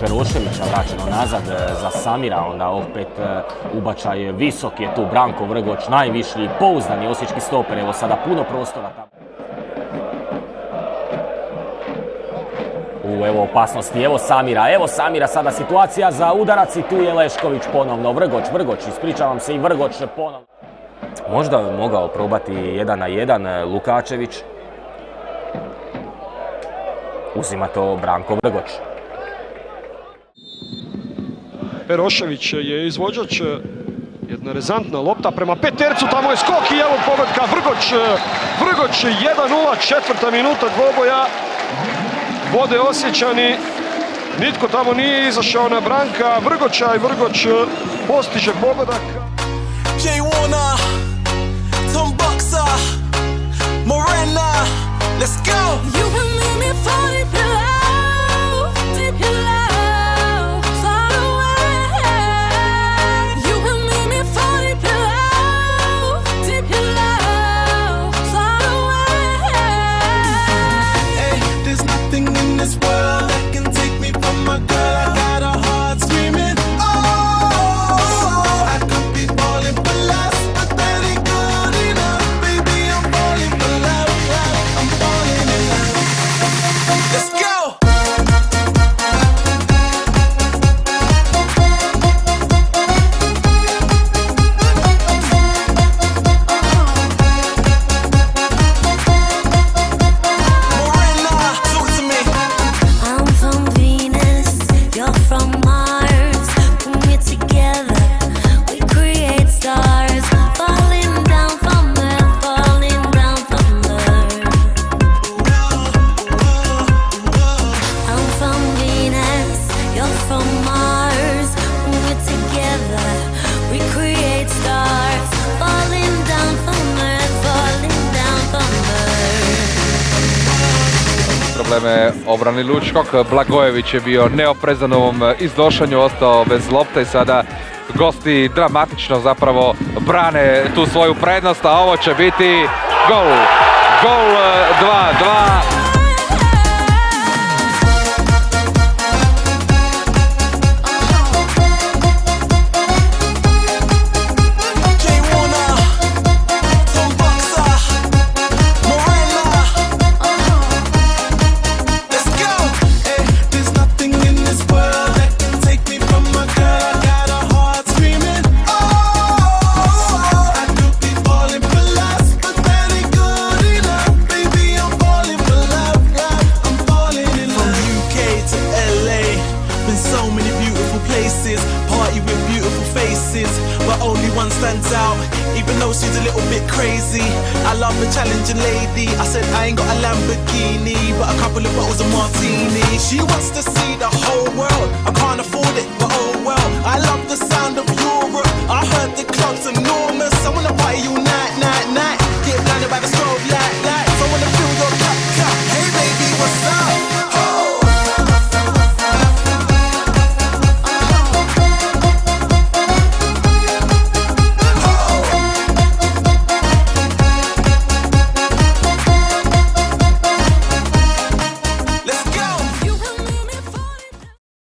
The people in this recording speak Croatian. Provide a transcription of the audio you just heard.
Peroševića vraćeno nazad za Samira, onda opet ubačaj visok je tu Branko Vrgoč, najviši pouzdani osječki stoper, evo sada puno prostora tamo. Evo opasnosti, evo Samira, sada situacija za udarac i tu je Lešković ponovno, Vrgoč, ispričavam se i Vrgoč ponovno. Možda bi mogao probati 1 na 1 Lukačević. Uzima to Branko Vrgoč. Perošević je izvođač, jedna rezantna lopta prema Petercu, tamo je skok i evo pogotka Vrgoč 1:0, 4. minuta dvoboja. Vode Osječani, nitko tamo nije izašao na Branka Vrgoča i Vrgoč postiže pogodak. Probleme obrani Lučkog, Blagojević je bio neoprezan u ovom iznošanju, ostao bez lopte i sada gosti dramatično zapravo brane tu svoju prednost, a ovo će biti gol 2:2. Stands out, even though she's a little bit crazy. I love a challenging lady. I said I ain't got a Lamborghini, but a couple of bottles of martini. She wants to see the whole world. I can't